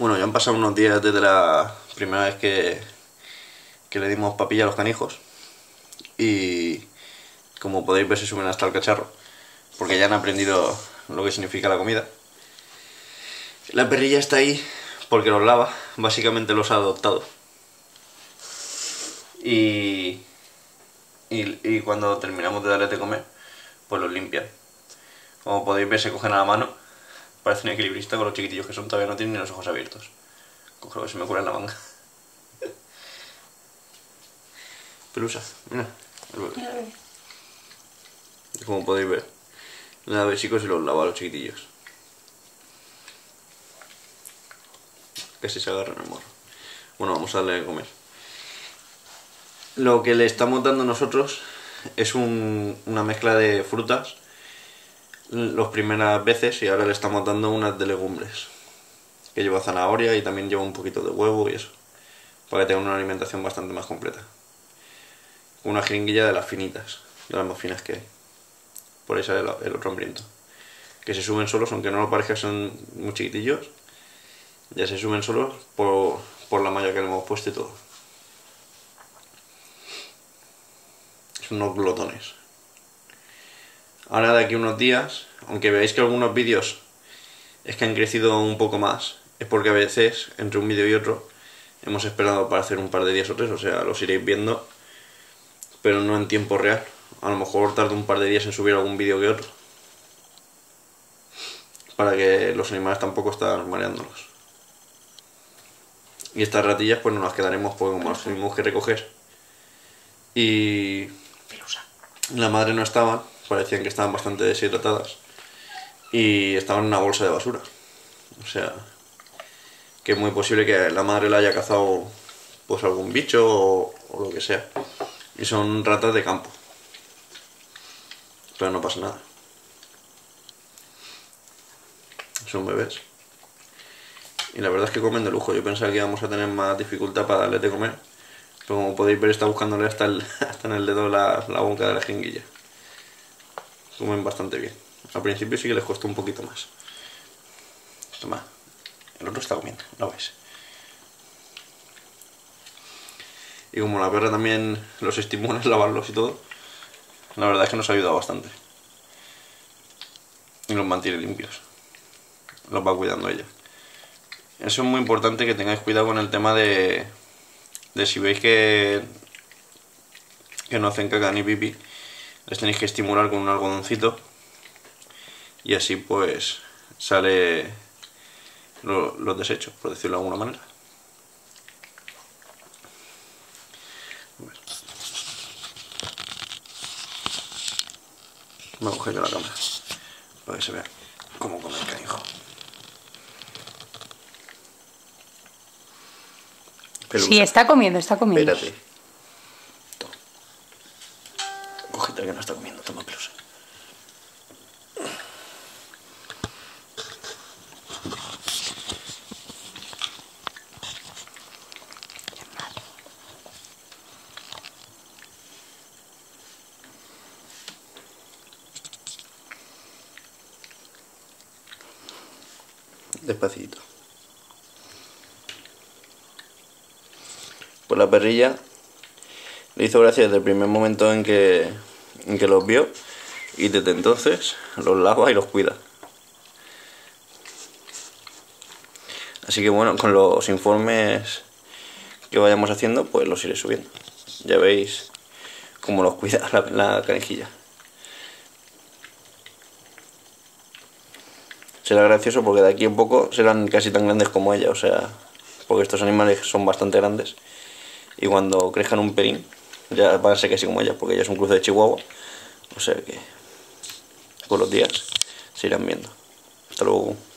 Bueno, ya han pasado unos días desde la primera vez que le dimos papilla a los canijos. Y como podéis ver se suben hasta el cacharro, porque ya han aprendido lo que significa la comida. La perrilla está ahí porque los lava, básicamente los ha adoptado. Y cuando terminamos de darles de comer, pues los limpian. Como podéis ver se cogen a la mano, parece un equilibrista con los chiquitillos que son, todavía no tienen ni los ojos abiertos. Coge lo que se me cura en la manga. Pelusa, mira, el bebé. Como podéis ver, le da besicos y los lava a los chiquitillos. Casi se agarran el morro. Bueno, vamos a darle de comer. Lo que le estamos dando nosotros es una mezcla de frutas las primeras veces, y ahora le estamos dando unas de legumbres que lleva zanahoria y también lleva un poquito de huevo y eso, para que tenga una alimentación bastante más completa. Una jeringuilla de las finitas, de las más finas que hay. Por ahí sale el otro hambriento, que se suben solos, aunque no lo parezca, son muy chiquitillos. Ya se suben solos por la malla que le hemos puesto y todo. Son unos glotones. Ahora de aquí a unos días, aunque veáis que algunos vídeos es que han crecido un poco más, es porque a veces entre un vídeo y otro hemos esperado para hacer un par de días o tres, o sea, los iréis viendo, pero no en tiempo real. A lo mejor tarda un par de días en subir algún vídeo que otro, para que los animales tampoco estén mareándolos. Y estas ratillas pues no las quedaremos, porque como las tuvimos que recoger y la madre no estaba, parecían que estaban bastante deshidratadas y estaban en una bolsa de basura. O sea, que es muy posible que la madre la haya cazado pues algún bicho o lo que sea. Y son ratas de campo. Pero no pasa nada. Son bebés. Y la verdad es que comen de lujo. Yo pensaba que íbamos a tener más dificultad para darles de comer. Pero como podéis ver, está buscándole hasta en el dedo la boca de la jeringuilla. Comen bastante bien. Al principio sí que les cuesta un poquito más. Toma. El otro está comiendo, ¿lo ves? Y como la perra también los estimula en lavarlos y todo, la verdad es que nos ha ayudado bastante. Y los mantiene limpios. Los va cuidando ella. Eso es muy importante, que tengáis cuidado con el tema de si veis que no hacen caca ni pipí, les tenéis que estimular con un algodoncito y así pues sale los desechos, por decirlo de alguna manera. Me voy a coger yo la cámara para que se vea cómo come el canijo. Pelusa. Sí, está comiendo, está comiendo. Espérate. Toma. Cógete que no está comiendo, toma pelusa. Despacito. Pues la perrilla le hizo gracia desde el primer momento en que los vio, y desde entonces los lava y los cuida. Así que bueno, con los informes que vayamos haciendo pues los iré subiendo. Ya veis cómo los cuida la canijilla. Será gracioso porque de aquí a poco serán casi tan grandes como ella, o sea, porque estos animales son bastante grandes y cuando crezcan un pelín ya van a ser casi como ella, porque ella es un cruce de chihuahua, o sea que con los días se irán viendo. Hasta luego.